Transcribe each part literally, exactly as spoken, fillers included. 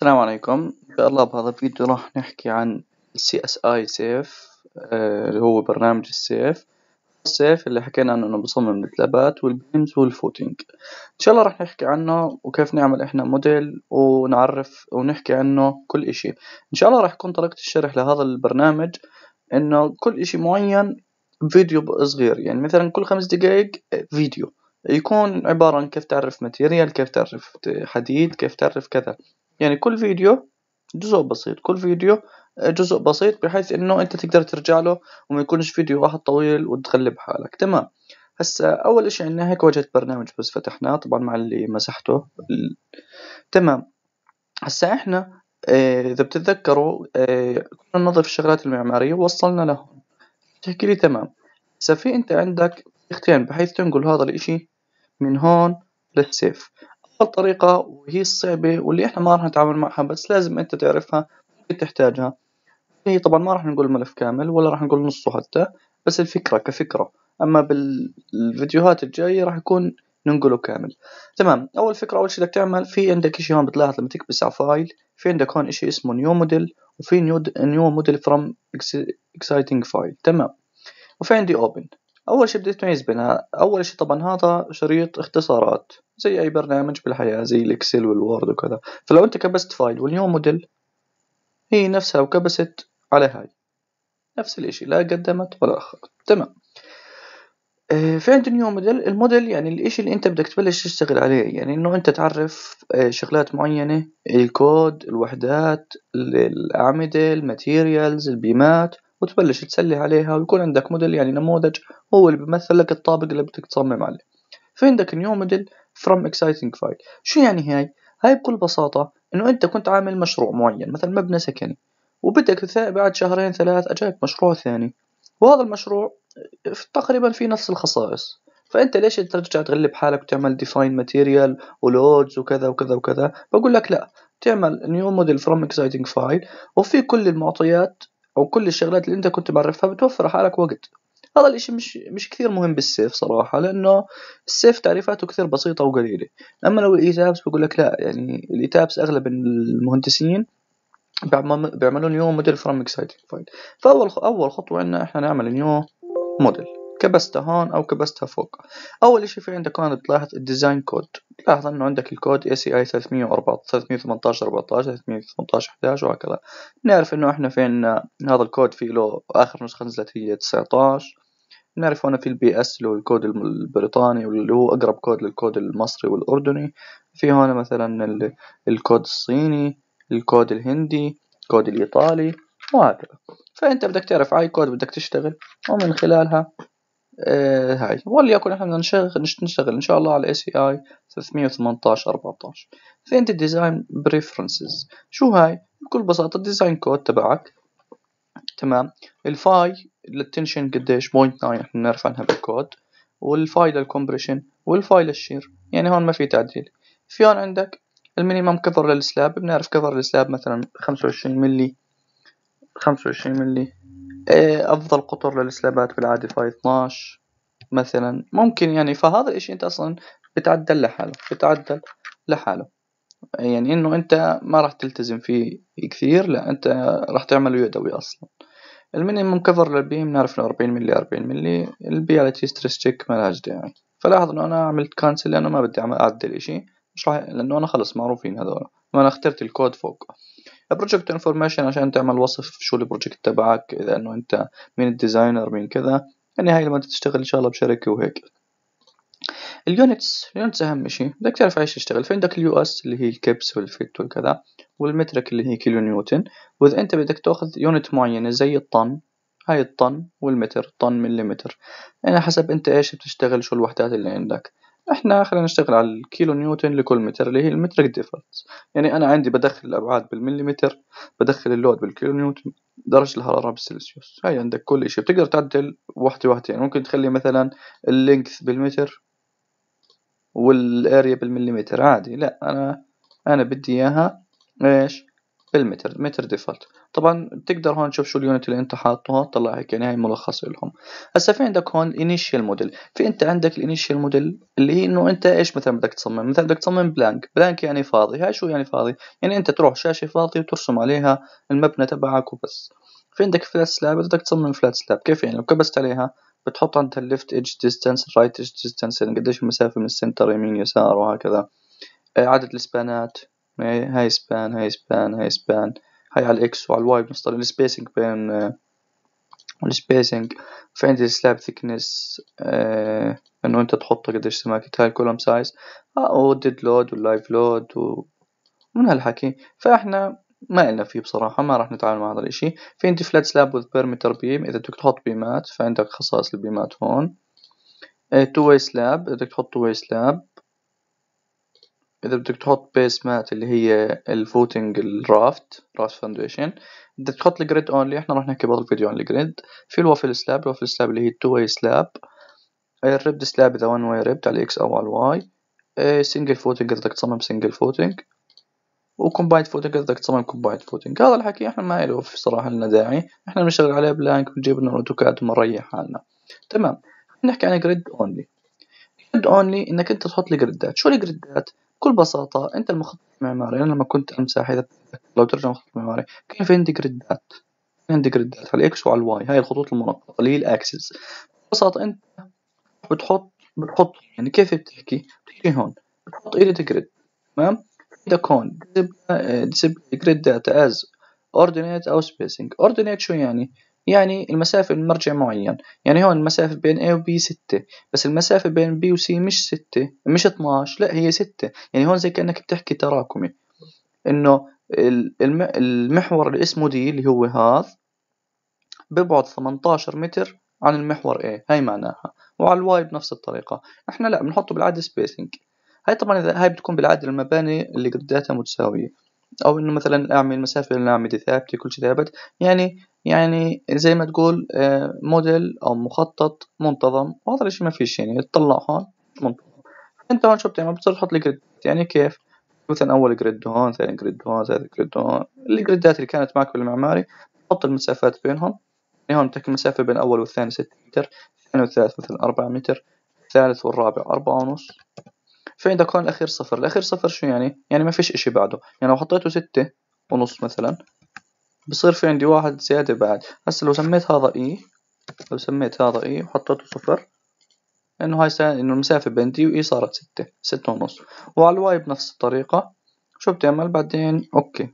السلام عليكم. إن شاء الله بهذا الفيديو راح نحكي عن سي اس اي سيف، آه، اللي هو برنامج السيف السيف اللي حكينا عنه انه بصمم التلابات والبيمز والفوتينج. ان شاء الله راح نحكي عنه وكيف نعمل احنا موديل ونعرف ونحكي عنه كل اشي. ان شاء الله راح يكون طريقة الشرح لهذا البرنامج انه كل اشي معين فيديو صغير، يعني مثلا كل خمس دقايق فيديو يكون عبارة عن كيف تعرف ماتيريال، كيف تعرف حديد، كيف تعرف كذا. يعني كل فيديو جزء بسيط، كل فيديو جزء بسيط بحيث انه انت تقدر ترجع له وما يكونش فيديو واحد طويل وتغلب حالك. تمام. هسا اول اشي عندنا هيك واجهة برنامج بس فتحناه طبعا مع اللي مسحته ال- تمام. هسا احنا اه اذا بتتذكروا اه كنا ننظف الشغلات المعمارية ووصلنا له. تحكي لي تمام. هسا في انت عندك طريقتين بحيث تنقل هذا الاشي من هون للسيف. أول طريقة وهي الصعبة واللي إحنا ما راح نتعامل معها بس لازم أنت تعرفها، ممكن تحتاجها. هي طبعا ما راح نقول الملف كامل ولا راح نقول نصه حتى، بس الفكرة كفكرة. أما بالفيديوهات الجاية راح يكون ننقله كامل. تمام. أول فكرة، أول شي بدك تعمل في عندك إشي هون بتلاحظ لما تكبس على فايل في عندك هون إشي اسمه نيو موديل، وفي نيو نيو موديل فروم اكسايتنج فايل. تمام. وفي عندي open. أول شي بدي تميز بينها، أول شي طبعا هذا شريط اختصارات زي أي برنامج بالحياة زي الإكسل والوورد وكذا. فلو أنت كبست فايل والنيو موديل هي نفسها وكبست على هاي نفس الإشي، لا قدمت ولا أخرت. تمام. آه، في عندي نيو موديل. الموديل يعني الإشي اللي أنت بدك تبلش تشتغل عليه، يعني إنه أنت تعرف آه، شغلات معينة، الكود، الوحدات، الأعمدة، الماتيريالز، البيمات، وتبلش تسلي عليها ويكون عندك موديل يعني نموذج هو اللي بيمثل لك الطابق اللي بدك تصمم عليه. في عندك نيو موديل from exciting file. شو يعني هاي؟ هاي بكل بساطة إنه أنت كنت عامل مشروع معين مثلا مبنى سكني، وبدك ثا- بعد شهرين ثلاث أجاك مشروع ثاني، وهذا المشروع تقريبا في نفس الخصائص. فأنت ليش ترجع تغلب حالك وتعمل define material ولودز وكذا وكذا وكذا؟ بقول لك لا، تعمل new model from exciting file وفي كل المعطيات أو كل الشغلات اللي أنت كنت معرفها بتوفر حالك وقت. هذا الاشي مش مش كثير مهم بالسيف صراحة، لأنه السيف تعريفاته كثير بسيطة وقليلة. أما لو الإيتابس بقول لك لا، يعني الإيتابس أغلب المهندسين بيعمل- بيعملوا نيو موديل فروم اكسايتنج فايل. فأول أول خطوة عندنا إحنا نعمل نيو موديل. كبستها هون أو كبستها فوق. أول إشي في عندك هون بتلاحظ الديزاين كود. تلاحظ إنه عندك الكود إيه سي آي ثلاثمية وأربعة ثلاثمية وثمنتاشر أربعتاشر ثلاثمية وثمنتاشر إحداشر وهكذا. نعرف إنه إحنا في عنا هذا الكود فيه له آخر نسخة نزلت هي تسعتاشر. نعرف هنا في البي اس اللي هو الكود البريطاني واللي هو أقرب كود للكود المصري والأردني. في هنا مثلا ال- الكود الصيني، الكود الهندي، الكود الإيطالي، وهكذا. فأنت بدك تعرف أي كود بدك تشتغل ومن خلالها آه هاي. وليكن احنا بدنا نشغل نش- نشتغل إن شاء الله على إيه سي آي ثلاثمية وثمنتاشر أربعتاشر. في عندي ديزاين بريفرنسز. شو هاي؟ بكل بساطة الديزاين كود تبعك. تمام. الفاي للتنشن قديش بوينت ناين احنا نعرف عنها بالكود، والفاي للكمبريشن، والفاي للشير. يعني هون ما في تعديل. في هون عندك المينيمم كفر للسلاب. بنعرف كفر السلاب مثلا خمسة وعشرين ملي، خمسة وعشرين ملي. اه أفضل قطر للسلابات بالعادة فاي اثناشر مثلا ممكن. يعني فهذا الاشي انت اصلا بتعدل لحاله، بتعدل لحاله. يعني انه انت ما راح تلتزم فيه كثير، لا انت راح تعمله يدوي اصلا. المينيمم كفر للبيم نعرف انه أربعين ملي أربعين ملي. البي على تي ستريس تشيك ملهاش داعي. فلاحظ انه انا عملت كانسل لانه ما بدي اعمل اعدل اشي. مش راح، لانه انا خلص معروفين هذول وانا اخترت الكود فوق. بروجكت انفورميشن عشان تعمل وصف شو البروجكت تبعك، اذا انه انت مين الديزاينر مين كذا. يعني هاي لما تشتغل ان شاء الله بشركة وهيك. اليونتس اليونتس أهم شيء بدك تعرف ايش تشتغل. في عندك اليو اس اللي هي الكبس والفيت والكذا، والمترك اللي هي كيلو نيوتن. وإذا أنت بدك تأخذ يونت معينة زي الطن، هاي الطن والمتر، طن مليمتر. يعني حسب أنت ايش بتشتغل شو الوحدات اللي عندك. احنا خلينا نشتغل على الكيلو نيوتن لكل متر اللي هي المترك ديفرنس. يعني أنا عندي بدخل الأبعاد بالمليمتر، بدخل اللود بالكيلو نيوتن، درجة الحرارة بالسلسيوس. هاي عندك كل شيء بتقدر تعدل واحدة واحدة. يعني ممكن تخلي مثلا اللينكث بالمتر والاريا بالمليمتر عادي. لا انا انا بدي اياها ايش بالمتر، متر ديفولت. طبعا تقدر هون تشوف شو اليونت اللي انت حاطه، طلع هيك يعني هاي ملخص لهم. هسا في عندك هون الانيشيال موديل. في انت عندك الانيشيال موديل اللي هي انه انت ايش مثلا بدك تصمم، مثلا بدك تصمم بلانك. بلانك يعني فاضي. هاي شو يعني فاضي؟ يعني انت تروح شاشة فاضية وترسم عليها المبنى تبعك وبس. في عندك فلات سلاب، بدك تصمم فلات سلاب. كيف يعني؟ لو كبست عليها بتحط عندها الليفت ايدج ديستانس، الرايت ايدج ديستانس، يعني قديش المسافة من السنتر يمين يسار وهكذا. عدد السبانات، هاي سبان هاي سبان هاي سبان، هاي على الاكس وعلى الواي بنختار السبيسنج بين السبيسنج. في عندي السلاب ثيكنس، آه انه انت تحطه قديش سماكة هاي الكولوم سايز، اه والديد لود واللايف لود ومن هالحكي. فاحنا ما إلنا فيه بصراحة، ما راح نتعامل مع هذا الاشي. في عندي فلات سلاب with perimeter beam، اذا بدك تحط بيمات فعندك خصائص البيمات هون. تو واي سلاب، بدك تحط تو واي سلاب. إذا بدك تحط بيس مات اللي هي الفوتنج الرافت رافت فاونديشن. بدك تحط الجريد اونلي، احنا راح نحكي بعض الفيديو عن الجريد. في الوافل سلاب، الوافل سلاب اللي هي التو واي سلاب. الريبد سلاب اذا وان واي ريبد على الاكس او على الواي. سنجل فوتنج اذا بدك تصمم سنجل فوتنج. وكومبايند فوتنج اذا بدك تصمم كومبايند فوتنج. هذا الحكي احنا ما له في صراحة لنا داعي، احنا بنشتغل عليه بلانك بنجيب لنا اوتوكاد ومنريح حالنا. تمام. نحكي عن جريد اونلي. جريد اونلي انك انت تحط لي جريدات. شو الجريدات؟ بكل بساطة انت المخطط المعماري، انا لما كنت امسح اذا لو ترجع مخطط معماري كان في عندي جريدات، في عندي جريدات على الاكس وعلى الواي، هاي الخطوط المنقطة اللي هي الاكسس. ببساطة انت بتحط بتحط يعني كيف بتحكي؟ بتحكي هون بتحط إيديت جريد. تمام. عندك هون display grid data as ordinate أو spacing. ordinate شو يعني؟ يعني المسافة من مرجع معين. يعني هون المسافة بين A و B ستة، بس المسافة بين B و C مش ستة مش اثناش، لا هي ستة. يعني هون زي كأنك بتحكي تراكمي، إنه الم- المحور اللي اسمه D اللي هو هذا ببعد ثمنتاشر متر عن المحور A، هاي معناها. وعلى الواي بنفس الطريقة. احنا لا بنحطه بالعادة سبيسنج. هاي طبعا إذا هاي بتكون بالعادة المباني اللي قداتها متساوية، أو إنه مثلا أعمل مسافة للأعمدة ثابتة، كل شي ثابت. يعني يعني زي ما تقول آه، موديل أو مخطط منتظم. وهذا الشي ما فيش يعني تطلع هون منتظم. أنت هون شو بتعمل؟ بتصير تحط لي جريد. يعني كيف؟ مثلا أول جريد هون، ثاني جريد هون، ثالث جريد هون. الجريدات اللي كانت معك بالمعماري تحط المسافات بينهم. يعني هون بتحكي المسافة بين الأول والثاني ستة متر، الثاني والثالث مثلا أربعة متر، الثالث والرابع أربعة ونص. في عندك هون الأخير صفر. الأخير صفر شو يعني؟ يعني ما فيش إشي بعده. يعني لو حطيته ستة ونص مثلا بصير في عندي واحد زيادة بعد. هسا لو سميت هذا إي، لو سميت هذا إي وحطيته صفر، إنه هاي سا... إنه المسافة بين دي وإي صارت ستة، ستة ونص. وعلى الواي بنفس الطريقة. شو بتعمل بعدين؟ أوكي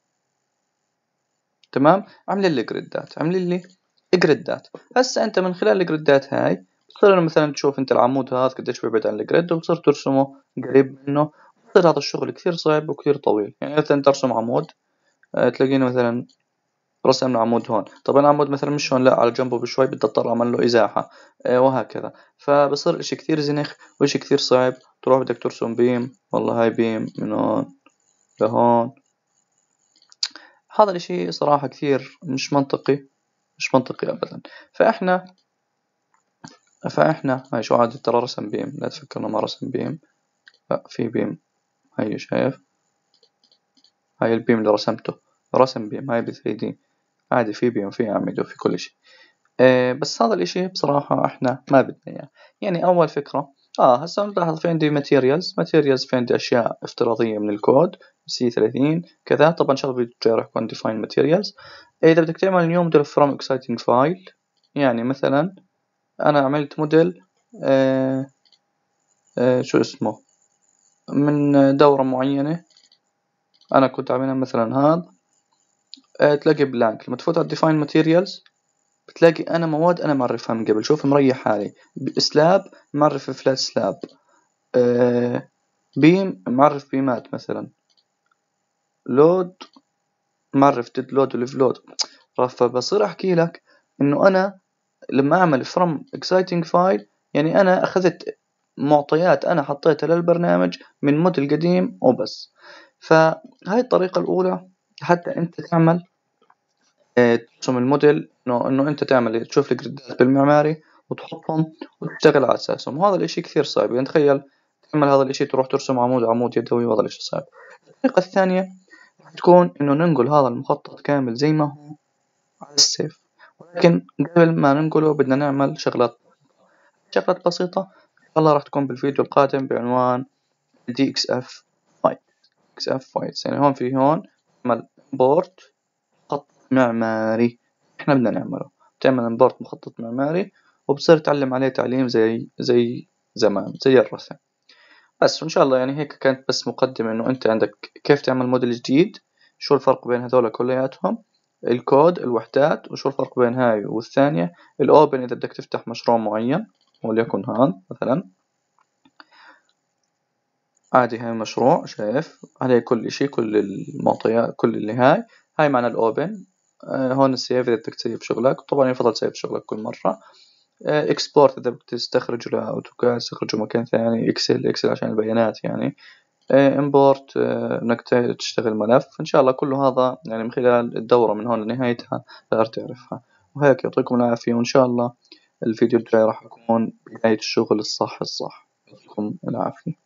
تمام. عمل لي جريدات، عمل لي جريدات. هسا انت من خلال الجريدات هاي بتصير مثلا تشوف انت العمود هذا قديش بيبعد عن الجريد وبتصير ترسمه قريب منه. بصير هذا الشغل كثير صعب وكثير طويل. يعني مثلا ترسم عمود، اه تلاقيني مثلا رسمنا عمود هون. طبعا العمود مثلا مش هون، لا على جنبه بشوي، بدي اضطر اعمل له ازاحة اه وهكذا. فبصير اشي كثير زنخ واشي كثير صعب. تروح بدك ترسم بيم، والله هاي بيم من هون لهون. هذا الاشي صراحة كثير مش منطقي، مش منطقي ابدا. فاحنا فاحنا هاي شو عاد ترى رسم بيم، لا تفكرنا ما رسم بيم. لا في بيم، هاي شايف، هاي البيم اللي رسمته رسم بيم، هاي ب ثري دي عادي. في بيم في أعمدة وفي كل شيء. آه بس هذا الاشي بصراحة احنا ما بدنا اياه. يعني اول فكرة اه هسا نلاحظ في عندي ماتيريالز ماتيريالز في عندي اشياء افتراضية من الكود سي ثلاثين كذا. طبعا ان شاء الله فيديو جاي راح يكون ديفاين ماتيريالز. اذا بدك تعمل نيو موديل فروم اكسايتنج فايل، يعني مثلا انا عملت موديل آه آه شو اسمه من دورة معينة أنا كنت عاملها مثلا هذا. أه تلاقي بلانك. لما تفوت على define materials بتلاقي أنا مواد أنا معرفها من قبل. شوف مريح حالي. سلاب معرف فلات سلاب، أه بيم معرف بيمات مثلا، لود معرف ديد لود وليف لود. فبصير أحكي لك إنه أنا لما أعمل from exciting file يعني أنا أخذت معطيات أنا حطيتها للبرنامج من موديل قديم وبس. فهاي الطريقة الأولى حتى أنت تعمل اه ترسم الموديل، إنه إنه أنت تعمل تشوف الجريدات بالمعماري وتحطهم وتشتغل على أساسهم. وهذا الإشي كثير صعب. يعني تخيل تعمل هذا الإشي تروح ترسم عمود عمود يدوي، وهذا الإشي صعب. الطريقة الثانية تكون إنه ننقل هذا المخطط كامل زي ما هو على السيف، ولكن قبل ما ننقله بدنا نعمل شغلات شغلات بسيطة والله راح تكون بالفيديو القادم بعنوان دي إكس إف فايل إكس إف فايلز. يعني هون في هون نعمل إمبورت مخطط معماري إحنا بدنا نعمله، تعمل إمبورت مخطط معماري وبصير تعلم عليه تعليم زي زي زمان زي الرسم بس. وإن شاء الله يعني هيك كانت بس مقدمة إنه أنت عندك كيف تعمل موديل جديد، شو الفرق بين هذول كلياتهم، الكود الوحدات وشو الفرق بين هاي والثانية، الأوبن إذا بدك تفتح مشروع معين وليكن هان مثلا عادي هاي مشروع شايف عليه كل إشي كل المعطيات كل اللي هاي هاي معنى الأوبن. آه هون السيف إذا بدك تسيف شغلك، طبعا يفضل تسيف شغلك كل مرة. اكسبورت إذا بدك تستخرجه لأوتوكاد تستخرجه مكان ثاني، اكسل اكسل عشان البيانات يعني، امبورت انك تشتغل ملف. ان شاء الله كل هذا يعني من خلال الدورة من هون لنهايتها تقدر تعرفها. وهيك يعطيكم العافية، وان شاء الله الفيديو الجاي راح يكون بداية الشغل الصح الصح. يعطيكم العافية.